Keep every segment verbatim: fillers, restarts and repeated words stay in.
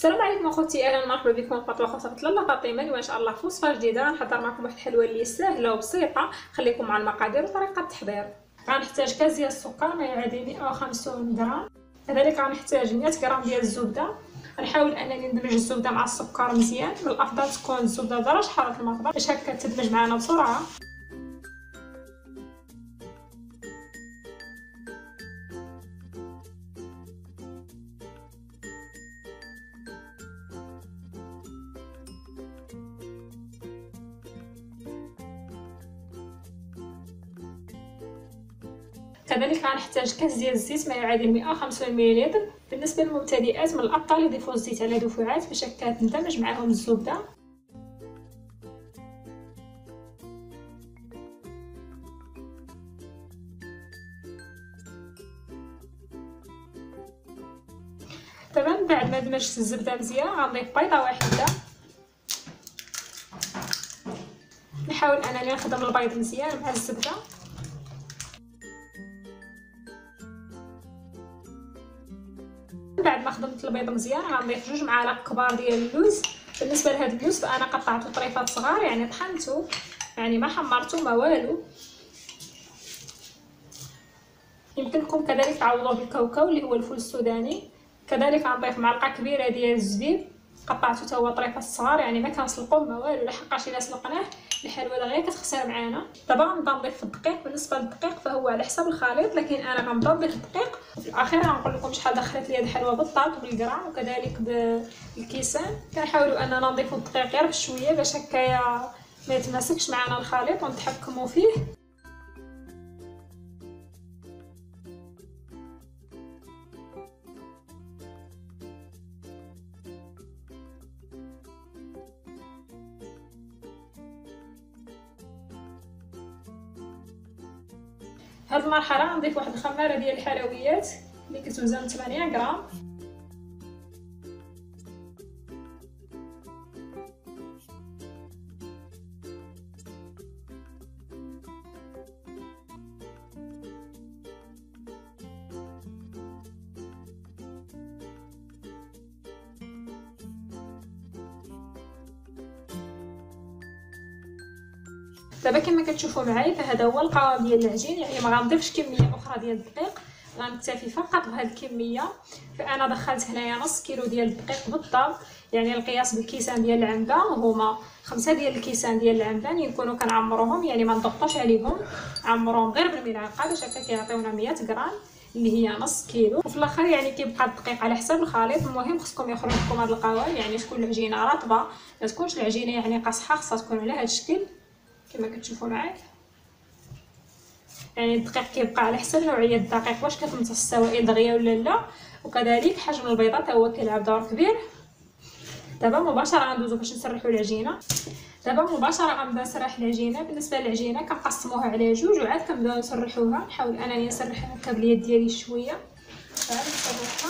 السلام عليكم اخوتي، اهلا ومرحبا بكم في قناه اخوتي لاله فاطمه. اليوم ان شاء الله في وصفه جديده غنحضر معكم واحد الحلوه اللي سهله وبسيطه. خليكم مع المقادير وطريقه التحضير. غنحتاج كاس ديال السكر ما يعادل مئة وخمسين غرام، كذلك غنحتاج مئة غرام ديال الزبده. غنحاول انني ندمج الزبده مع السكر مزيان، من الافضل تكون الزبده بدرجه حراره المطبخ باش هكا تدمج معنا بسرعه. كذلك غنحتاج كاس ديال الزيت ما يعادل مئة وخمسين مليلتر. بالنسبه للمبتدئات من الافضل يضيفوا الزيت على دفعات باش هكا تندمج معهم الزبده. تمام، بعد ما دمجت الزبده مزيان غنضيف بيضه واحده. نحاول انني نخدم البيض مزيان مع الزبده. بعد ما خدمت البيض مزيان غنضيف جوج معالق كبار ديال اللوز. بالنسبه لهذا اللوز فانا قطعته طريفات صغار، يعني طحنته، يعني ما حمرته ما والو. يمكنكم كذلك تعوضوه بالكاوكاو اللي هو الفول السوداني. كذلك غنضيف معلقه كبيره ديال الزبيب، قطعته حتى هو طريفات صغار، يعني ما كنسلقوه ما والو، لحقاش الا سلقناه الحلوه دغيا كتخسر معانا. دابا غنبدا نضيف الدقيق. بالنسبه للدقيق فهو على حسب الخليط، لكن انا غنبدا نضيف الدقيق وفي الاخير غنقول لكم شحال دخلت لي هذه الحلوه بالضبط بالغرام وكذلك بالكيسان. كنحاولوا اننا نضيفوا الدقيق غير بشويه باش هكايا ما يتماسكش معنا الخليط ونتحكموا فيه. في هذه المرحله غنضيف واحد الخماره ديال الحلويات اللي كتوزن ثمانية غرام. دابا كما كتشوفوا معايا فهذا هو القوام ديال العجين، يعني ما غنضيفش كميه اخرى ديال الدقيق، غنكتفي فقط بهذه الكميه. فانا دخلت هنايا نص كيلو ديال الدقيق بالضبط، يعني القياس بالكيسان ديال العنبه هما خمسة ديال الكيسان ديال العنبه يكونوا كنعمروهم، يعني ما نضغطوش عليهم، عمروهم غير بالملعقه باش هكا كيعطيونا مئة غرام اللي هي نص كيلو. وفي الاخر يعني كيبقى الدقيق على حساب الخليط. المهم خصكم يخرج لكم هذا القوام، يعني تكون العجينه رطبه، ما تكونش العجينه يعني قاصحه، خاصها تكون على هذا الشكل كما كتشوفوا معايا. يعني الدقيق كيبقى على حسب نوعيه الدقيق، واش كتمتص السوائل دغيا ولا لا، وكذلك حجم البيضه حتى هو كيلعب دور كبير. دابا مباشره غندوزو باش نسرحوا العجينه. دابا مباشره غنبدا نسرح العجينه. بالنسبه للعجينه كنقسموها على جوج وعاد كنبداو نسرحوها. نحاول انني نسرحها هكا باليد ديالي شويه، عاد نسرحها.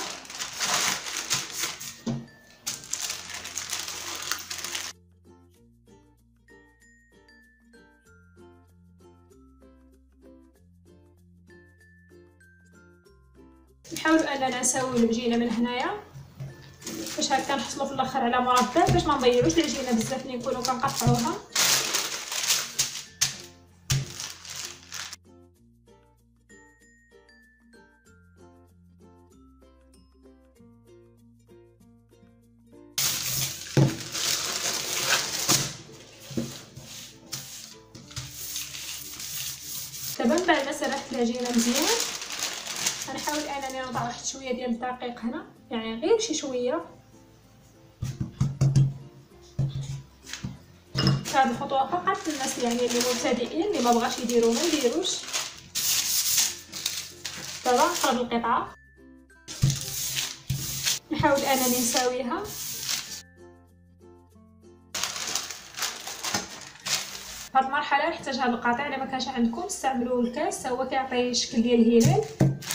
نحاول اننا نساوي العجينه من هنايا باش هكا نحصلوا في الاخر على مربع، باش ما نضيعوش العجينه بزاف ملي نكونوا كنقطعوها. دابا بعد ما سرحت العجينه مزيان غنحاول انني نضع واحد شويه ديال الدقيق هنا، يعني غير شي شويه. هذه الخطوه فقط للناس يعني اللي مبتدئين، اللي ما بغاش يديروا ما يديروش. دابا نقرب القطعه، نحاول انني نساويها. في هذه المرحله نحتاج هذا القطع، الا ما كانش عندكم استعملوا الكاس، هو كيعطي الشكل ديال الهلال.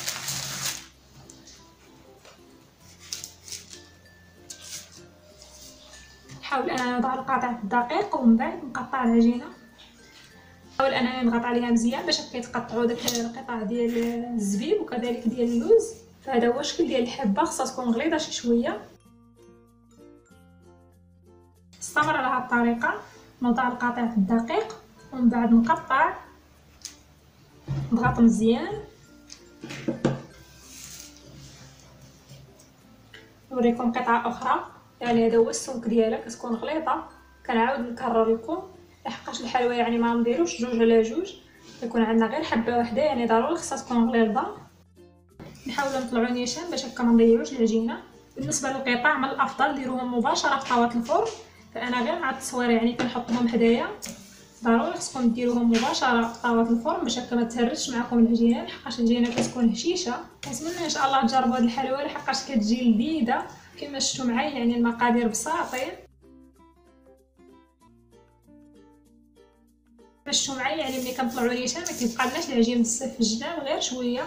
نحاول اننا نضع القطع في الدقيق ومن بعد نقطع العجينه. نحاول انني نضغط عليها مزيان باش كيتقطعوا داك القطع ديال الزبيب وكذلك ديال اللوز. فهذا هو الشكل ديال الحبه، خاصها تكون غليظه شي شويه. نستمر على هذه الطريقه. نوضع القطيع الدقيق ومن بعد نقطع، نضغط مزيان. نوريكم قطعه اخرى، يعني هذا هو السمك ديالها، كتكون غليظه. كنعاود نكرر لكم لحقاش الحلوى يعني ما نديروش جوج على جوج، يكون عندنا غير حبه واحده، يعني ضروري خصها تكون غليظه. نحاولوا نطلعوا نيشان باش هكا ما نضيعوش العجينه. بالنسبه للقطع من الافضل ديروهم مباشره في طاوه الفرن، فانا غير مع التصوير يعني كنحطهم حدايا. ضروري خصكم ديروهم مباشره في طاوه الفرن باش هكا ما تهرسش معكم العجينه، لحقاش العجينه كتكون هشيشه. كنتمنى ان شاء الله تجربوا هذه الحلوى لحقاش كتجي لذيذه كما شفتوا معايا. يعني المقادير بساطين باش شفتوا معايا، يعني ملي كنطلعوا نيشان ما كيبقالناش العجين بزاف في الجناب، غير شويه.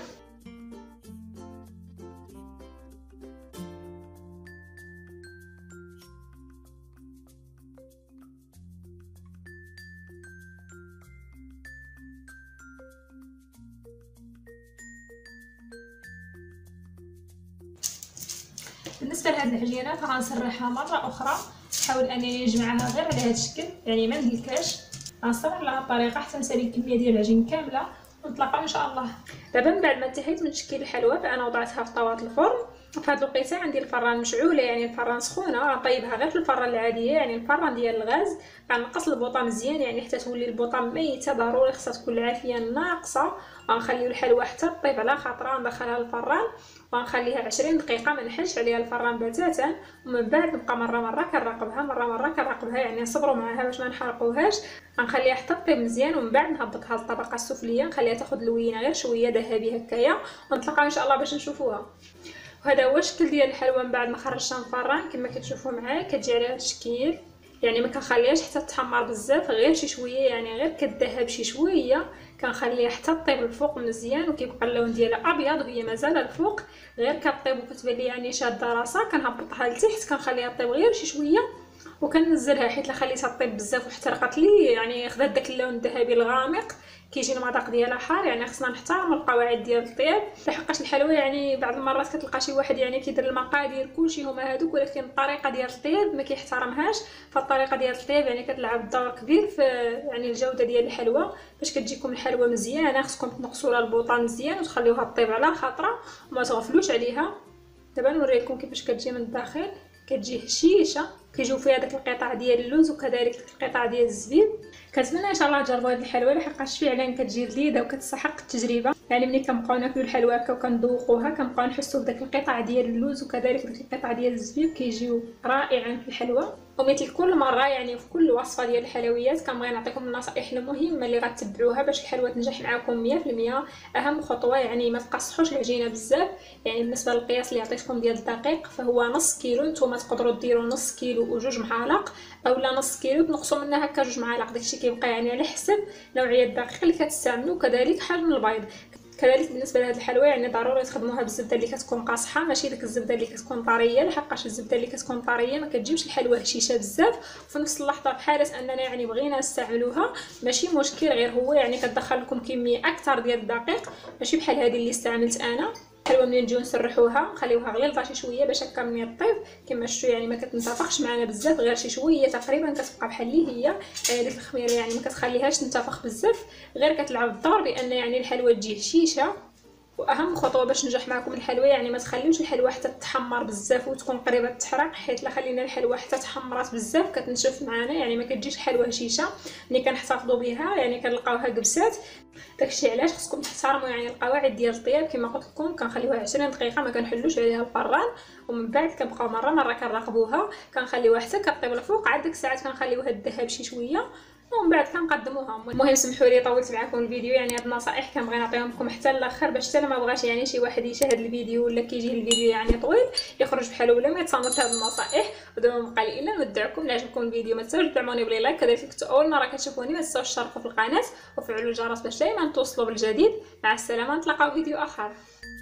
بالنسبه لهاد العجينه فغنسرحها مره اخرى، نحاول انني نجمعها غير على هذا الشكل، يعني ما ندلكاش. غنستمر على هذه الطريقه حتى نسالي الكميه ديال العجين كامله، ونتلاقاو ان شاء الله. دابا من بعد ما انتهيت من تشكيل الحلوى فانا وضعتها في طاوه الفرن. في هذه الوقيته عندي الفران مشعوله، يعني الفران سخونه. غنطيبها غير في الفران العاديه، يعني الفران ديال الغاز. غنقص البوطه مزيان يعني حتى تولي البوطه ميته، ضروري خصها تكون العافيه ناقصه. غنخليو الحلوى حتى طيب على خاطرها، ندخلها للفران وغنخليها عشرين دقيقه، ما نحلش عليها الفران بتاتا. ومن بعد نبقى مره مره كنراقبها مره مره كنراقبها، يعني نصبروا معاها باش ما نحرقوهاش. غنخليها حتى طيب مزيان ومن بعد نهبطها للطبقه السفليه، نخليها تاخذ اللوينه غير شويه ذهبي هكايا، ونتلاقاو ان شاء الله باش نشوفوها. وهذا هو الشكل ديال الحلوى من بعد ما خرجتها من الفران. كما كتشوفوا معايا كتجي على هذا الشكل، يعني ما كنخليهاش حتى تحمر بزاف، غير شي شويه، يعني غير كتذهب شي شويه. كنخليها حتى طيب الفوق مزيان وكيبقى اللون ديالها ابيض وهي مازال الفوق غير كطيب وكتبان لي يعني شاده راسها. كنهبطها لتحت، كنخليها طيب غير شي شويه وكننزلها، حيت لا خليتها طيب بزاف وحترقت لي يعني خدات داك اللون الذهبي الغامق كيجي المذاق ديالها حار. يعني خصنا نحترموا القواعد ديال الطياب، لحقاش الحلوى يعني بعض المرات كتلقى شي واحد يعني كيدير المقادير كلشي هما هادوك، ولكن الطريقه ديال الطياب ما كيحترمهاش. فالطريقه ديال الطياب يعني كتلعب دور كبير في يعني الجوده ديال الحلوى. باش كتجيكم الحلوى مزيانه خصكم تنقصوا لها البوطه مزيان وتخليوها طيب على خاطرها وما تغفلوش عليها. دابا نوريكم كيفاش كتجي من الداخل، كتجي هشيشه، كيجيو فيها داك القطع ديال اللوز وكذلك القطع ديال الزبيب. كنتمنى ان شاء الله تجربوا هذه الحلوى لحقاش فعلا كتجي لذيذه وكتستحق التجربه. يعني ملي كنبقاو ناكلوا الحلوى هكا وكنذوقوها كنبقاو نحسوا بداك القطع ديال اللوز وكذلك داك القطع ديال الزبيب، كيجيو رائعين في الحلوى. ومثل كل مره يعني في كل وصفه ديال الحلويات كنبغي نعطيكم النصائح المهمه اللي غتتبعوها باش الحلوى تنجح معكم مية في المية. اهم خطوه يعني ما تقصحوش العجينه بزاف. يعني بالنسبه للقياس اللي عطيتكم ديال الدقيق فهو نص كيلو، نتوما تقدروا ديروا نص كيلو وجوج معالق، اولا نص كيلو تنقصوا منها هكا جوج معالق. داكشي كيبقى يعني على حسب نوعيه الدقيق اللي كتستعملوا وكذلك حجم البيض. كذلك بالنسبه لهاد الحلوى يعني ضروري تخدموها بالزبده اللي كتكون قاصحه، ماشي ديك الزبده اللي كتكون طريه، لحقاش الزبده اللي كتكون طريه ما كتجيبش الحلوى هشيشه بزاف. وفي نفس اللحظه بحاله اننا يعني بغينا نستعملوها ماشي مشكل، غير هو يعني كتدخل لكم كميه اكثر ديال الدقيق، ماشي بحال هذه اللي استعملت انا. الحلوى ملي نجيو نسرحوها نخليوها غليظه شي شويه باش هكا ملي طيب كما شفتوا يعني ما كتنتفخش معنا بزاف، غير شي شويه تقريبا كتبقى بحال اللي هي. ديك الخميره يعني ما كتخليهاش تنتفخ بزاف، غير كتلعب الدور بان يعني الحلوى تجي هشيشه. واهم خطوه باش ننجح معكم الحلوى يعني ما تخليوش الحلوى حتى تحمر بزاف وتكون قريبه تحرق، حيت لا خلينا الحلوى حتى تحمرات بزاف كتنشف معنا، يعني ما كتجيش الحلوى هشيشه. ملي كنحتفظوا بها يعني كنلقاوها كبسات. داكشي علاش خصكم تحترموا يعني القواعد ديال الطياب. كما قلت لكم كنخليوها عشرين دقيقه، ما كنحلوش عليها الفران، ومن بعد كنبقاو مره مره كنراقبوها، كنخليوها حتى كطيب الفوق. عاد ديك الساعات كنخليوها تذهب شي شويه ومن بعد كنقدموها. المهم سمحوا لي طولت معكم الفيديو، يعني هاد النصائح كنبغي نعطيهم لكم حتى الاخر باش حتى ما بغاش يعني شي واحد يشاهد الفيديو ولا كيجيه الفيديو يعني طويل يخرج بحال ولا ما يتصنت هاد النصائح. ودابا ما بقى لي الا نودعكم. الا عجبكم الفيديو ما تنساوش تدعموني بلي لايك، كذلك اول مره كتشوفوني ما تنساوش تشتركوا في القناه وفعلوا الجرس باش دائما توصلوا بالجديد. مع السلامه، نتلاقاو في فيديو اخر.